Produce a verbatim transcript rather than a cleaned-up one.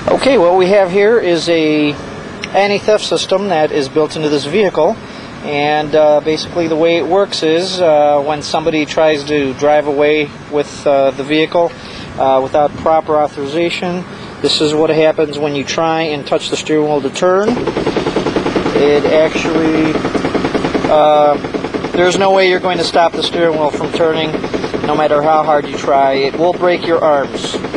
Okay, what we have here is a anti-theft system that is built into this vehicle, and uh, basically the way it works is uh, when somebody tries to drive away with uh, the vehicle uh, without proper authorization, this is what happens when you try and touch the steering wheel to turn. It actually, uh, there's no way you're going to stop the steering wheel from turning no matter how hard you try. It will break your arms.